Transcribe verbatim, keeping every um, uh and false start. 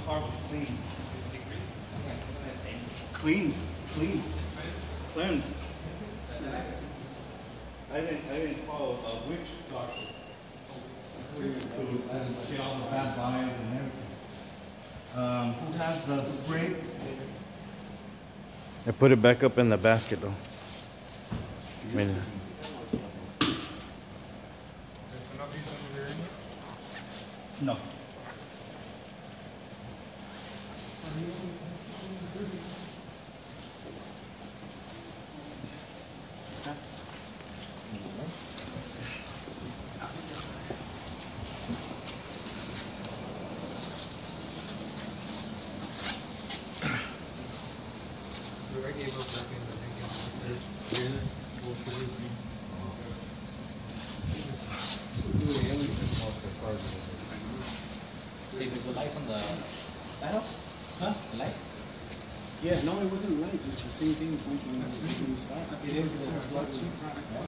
car was cleansed. Cleansed. Cleansed. Cleansed. I didn't, I didn't call a witch doctor to, to get all the bad vibes and everything. Um, who has the spray? I put it back up in the basket though. I mean, no. Hey, there's a light from the panel? Huh? The light? Yeah, no, it wasn't lights. It's the same thing. Something. It is.